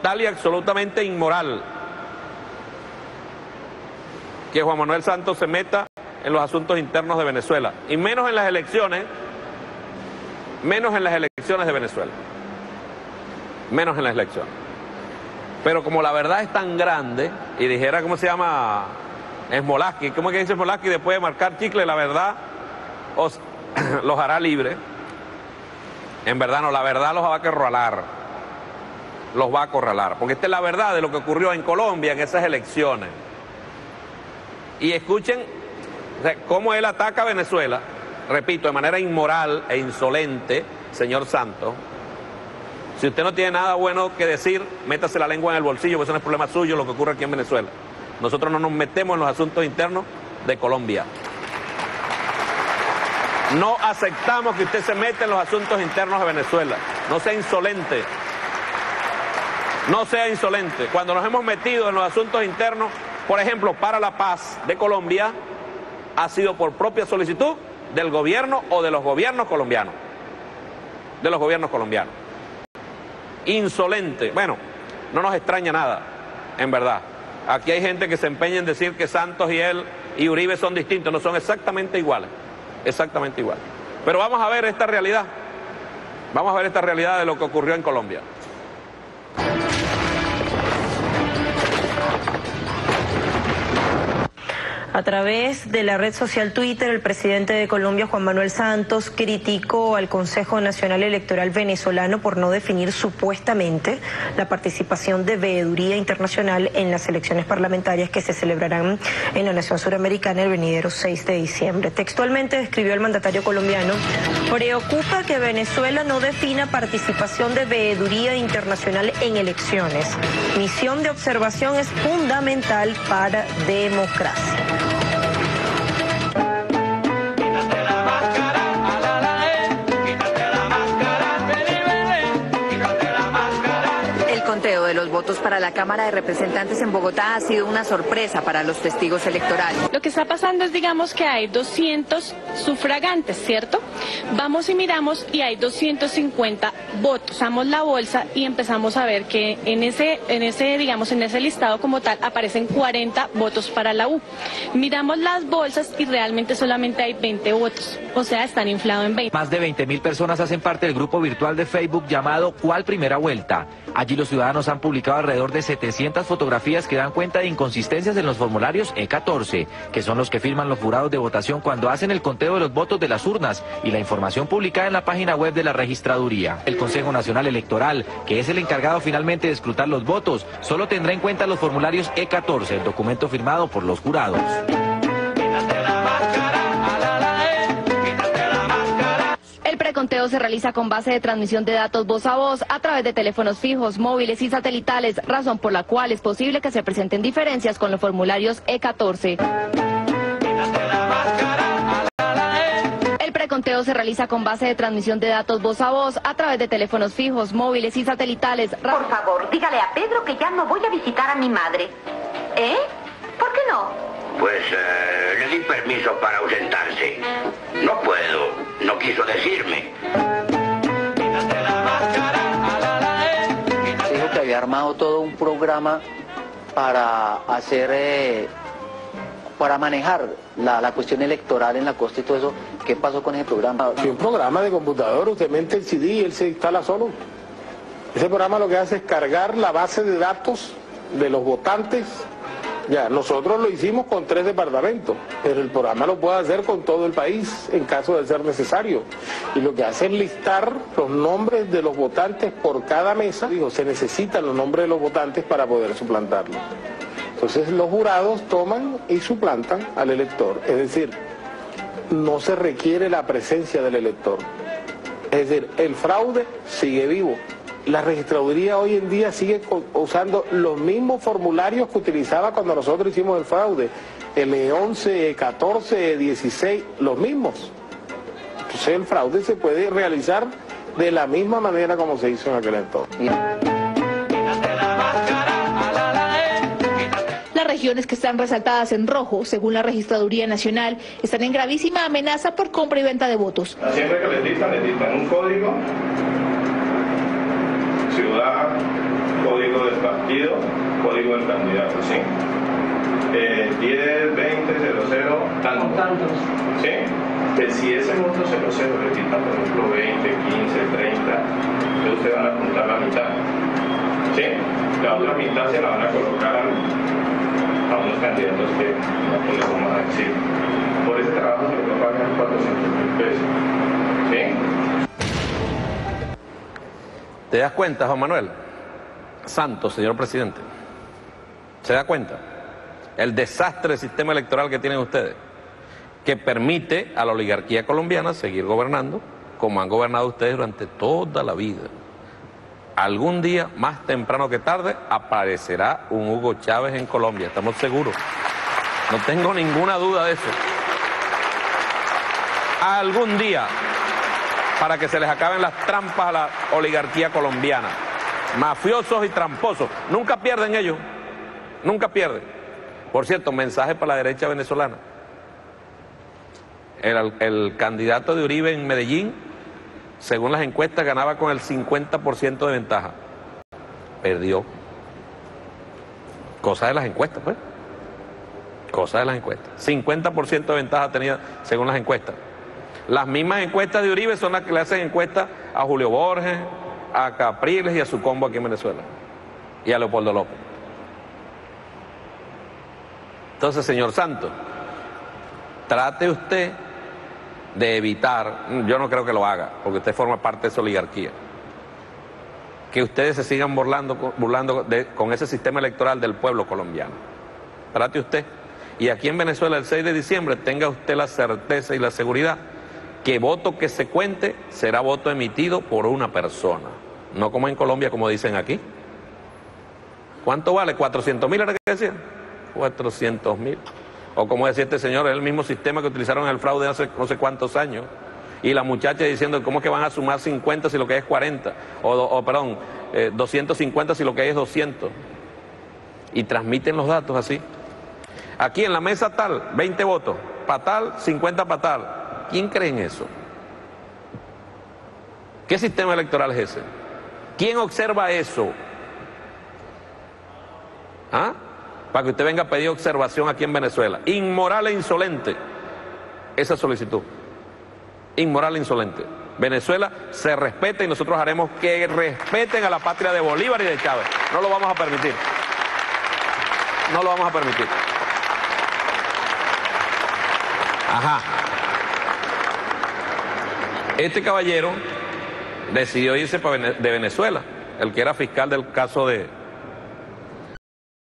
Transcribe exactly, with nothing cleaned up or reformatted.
total y absolutamente inmoral que Juan Manuel Santos se meta en los asuntos internos de Venezuela, y menos en las elecciones, menos en las elecciones de Venezuela, menos en las elecciones. Pero como la verdad es tan grande, y dijera, ¿cómo se llama? Smolaski, ¿cómo es que dice Smolaski? Después de marcar chicle, la verdad os los hará libre. En verdad no, la verdad los va a acorralar, los va a acorralar, porque esta es la verdad de lo que ocurrió en Colombia en esas elecciones. Y escuchen, o sea, cómo él ataca a Venezuela, repito, de manera inmoral e insolente, señor Santos. Si usted no tiene nada bueno que decir, métase la lengua en el bolsillo, porque eso no es problema suyo lo que ocurre aquí en Venezuela. Nosotros no nos metemos en los asuntos internos de Colombia. No aceptamos que usted se meta en los asuntos internos de Venezuela. No sea insolente. No sea insolente. Cuando nos hemos metido en los asuntos internos, por ejemplo, para la paz de Colombia, ha sido por propia solicitud del gobierno o de los gobiernos colombianos. De los gobiernos colombianos. Insolente. Bueno, no nos extraña nada, en verdad. Aquí hay gente que se empeña en decir que Santos y él y Uribe son distintos. No, son exactamente iguales. Exactamente igual. Pero vamos a ver esta realidad. Vamos a ver esta realidad de lo que ocurrió en Colombia. A través de la red social Twitter, el presidente de Colombia, Juan Manuel Santos, criticó al Consejo Nacional Electoral venezolano por no definir supuestamente la participación de veeduría internacional en las elecciones parlamentarias que se celebrarán en la nación suramericana el venidero seis de diciembre. Textualmente describió el mandatario colombiano: preocupa que Venezuela no defina participación de veeduría internacional en elecciones. Misión de observación es fundamental para democracia. El conteo de los votos para la Cámara de Representantes en Bogotá ha sido una sorpresa para los testigos electorales. Lo que está pasando es, digamos, que hay doscientos sufragantes, ¿cierto? Vamos y miramos y hay doscientos cincuenta votos. Usamos la bolsa y empezamos a ver que en ese, en ese, digamos, en ese listado como tal aparecen cuarenta votos para la U. Miramos las bolsas y realmente solamente hay veinte votos. O sea, están inflados en veinte. Más de veinte mil personas hacen parte del grupo virtual de Facebook llamado ¿Cuál Primera Vuelta? Allí los ciudadanos han publicado alrededor de setecientas fotografías que dan cuenta de inconsistencias en los formularios E catorce, que son los que firman los jurados de votación cuando hacen el conteo de los votos de las urnas, y la información publicada en la página web de la registraduría. El Consejo Nacional Electoral, que es el encargado finalmente de escrutar los votos, solo tendrá en cuenta los formularios E catorce, el documento firmado por los jurados. El preconteo se realiza con base de transmisión de datos voz a voz a través de teléfonos fijos, móviles y satelitales, razón por la cual es posible que se presenten diferencias con los formularios E catorce. El preconteo se realiza con base de transmisión de datos voz a voz a través de teléfonos fijos, móviles y satelitales. Por favor, dígale a Pedro que ya no voy a visitar a mi madre. ¿Eh? ¿Por qué no? Pues eh, le di permiso para ausentarse. No puedo, no quiso decirme. Dijo que había armado todo un programa para hacer, eh, para manejar la, la cuestión electoral en la costa y todo eso. ¿Qué pasó con ese programa? Si un programa de computador, usted mete el C D y él se instala solo. Ese programa lo que hace es cargar la base de datos de los votantes. Ya, nosotros lo hicimos con tres departamentos, pero el programa lo puede hacer con todo el país en caso de ser necesario. Y lo que hace es listar los nombres de los votantes por cada mesa. Digo, se necesitan los nombres de los votantes para poder suplantarlos. Entonces los jurados toman y suplantan al elector. Es decir, no se requiere la presencia del elector. Es decir, el fraude sigue vivo. La registraduría hoy en día sigue usando los mismos formularios que utilizaba cuando nosotros hicimos el fraude, el E once, E catorce, E dieciséis, los mismos. Entonces el fraude se puede realizar de la misma manera como se hizo en aquel entonces. Las regiones que están resaltadas en rojo, según la Registraduría Nacional, están en gravísima amenaza por compra y venta de votos. Siempre que les dictan, les dictan un código, ciudad, código de partido, código del candidato, ¿sí? Eh, diez, veinte, cero cero, tanto. Tantos. ¿Sí? Que si ese voto cero cero le quita, por ejemplo, veinte, quince, treinta, entonces ustedes van a contar la mitad. ¿Sí? La otra mitad se la van a colocar a, a unos candidatos que no les vamos a decir. Por ese trabajo se le pagan cuatrocientos mil pesos. ¿Sí? ¿Te das cuenta, Juan Manuel Santos, señor presidente? ¿Se da cuenta? El desastre del sistema electoral que tienen ustedes, que permite a la oligarquía colombiana seguir gobernando como han gobernado ustedes durante toda la vida. Algún día, más temprano que tarde, aparecerá un Hugo Chávez en Colombia, estamos seguros. No tengo ninguna duda de eso. Algún día, para que se les acaben las trampas a la oligarquía colombiana. Mafiosos y tramposos. Nunca pierden ellos. Nunca pierden. Por cierto, mensaje para la derecha venezolana. El, el candidato de Uribe en Medellín, según las encuestas, ganaba con el cincuenta por ciento de ventaja. Perdió. Cosa de las encuestas, pues. Cosa de las encuestas. cincuenta por ciento de ventaja tenía según las encuestas. Las mismas encuestas de Uribe son las que le hacen encuestas a Julio Borges, a Capriles y a su combo aquí en Venezuela. Y a Leopoldo López. Entonces, señor Santos, trate usted de evitar, yo no creo que lo haga, porque usted forma parte de esa oligarquía, que ustedes se sigan burlando, burlando de, con ese sistema electoral del pueblo colombiano. Trate usted. Y aquí en Venezuela, el seis de diciembre, tenga usted la certeza y la seguridad que voto que se cuente será voto emitido por una persona. No como en Colombia, como dicen aquí. ¿Cuánto vale? ¿cuatrocientos mil era que decían? cuatrocientos mil. O como decía este señor, es el mismo sistema que utilizaron en el fraude hace no sé cuántos años. Y la muchacha diciendo, ¿cómo es que van a sumar cincuenta si lo que es cuarenta? O, o perdón, eh, doscientos cincuenta si lo que es doscientos. Y transmiten los datos así. Aquí en la mesa tal, veinte votos. Para tal, cincuenta para tal. ¿Quién cree en eso? ¿Qué sistema electoral es ese? ¿Quién observa eso? ¿Ah? Para que usted venga a pedir observación aquí en Venezuela. Inmoral e insolente esa solicitud. Inmoral e insolente. Venezuela se respeta y nosotros haremos que respeten a la patria de Bolívar y de Chávez. No lo vamos a permitir. No lo vamos a permitir. Ajá. Este caballero decidió irse de Venezuela, el que era fiscal del caso de